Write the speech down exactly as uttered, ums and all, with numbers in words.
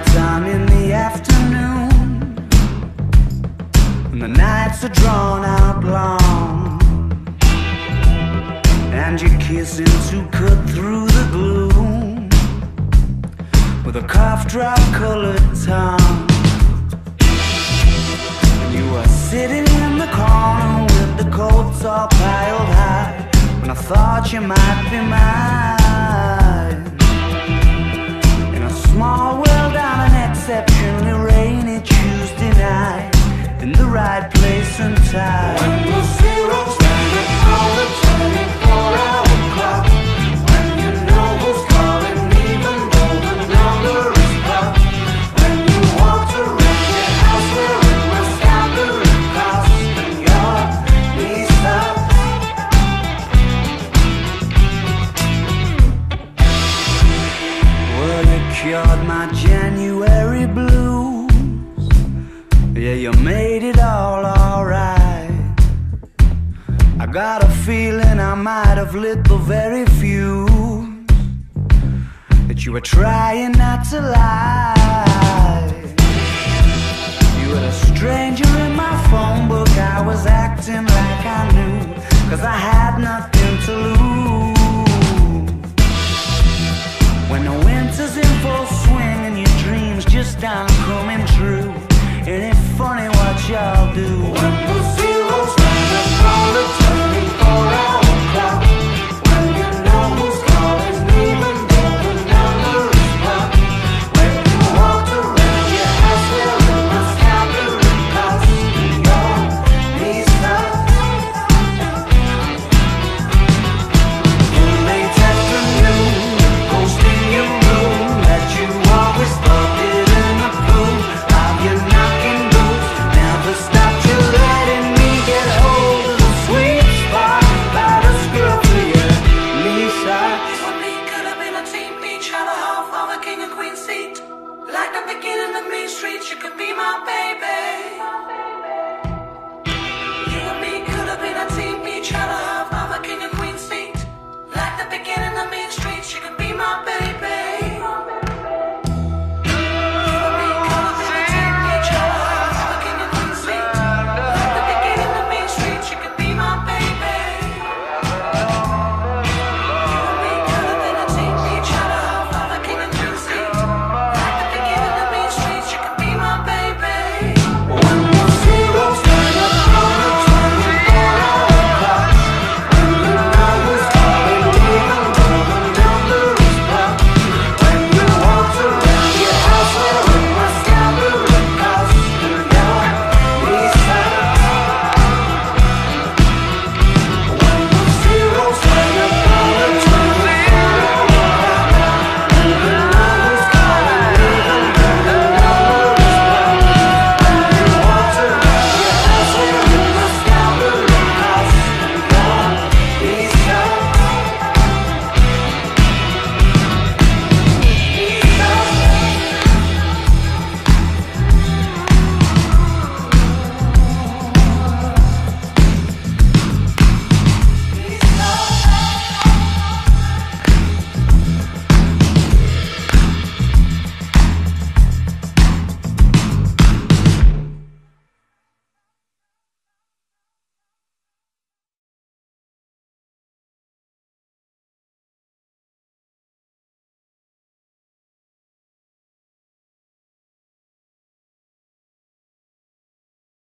time in the afternoon, and the nights are drawn out long, and you're kissing to cut through the gloom with a cough drop colored tongue. And you were sitting in the corner with the coats all piled high, when I thought you might be mine. In a small world on an exceptionally rainy Tuesday night, in the right place and time, when the zero's standing on the twenty-four hour clock, when you know who's calling even though the number is blocked, when you walk around your house wearing my staggering cross and your knees stop. Well, you cured my January blues. Yeah, you made it all alright. I got a feeling I might have lit the very fuse that you were trying not to lie. You were a stranger in my phone book. I was acting like I knew, 'cause I had nothing to lose. When the winter's in full swing and your dreams just aren't coming true, ain't it funny what y'all do? When the zero's standing on the twenty-four hour clock, when you know who's calling even though the number is blocked, when you walked around your house wearing my staggering cross and your knees stopped. In late afternoon, ghost in your room that you always thought didn't approve of your knocking boots, never stopped you letting me get hold of the sweet spot by the scruff of your knee socks. You and me could have been a team, each had a half of a king and queen seat. Like the beginning of Main Street, you could be my baby.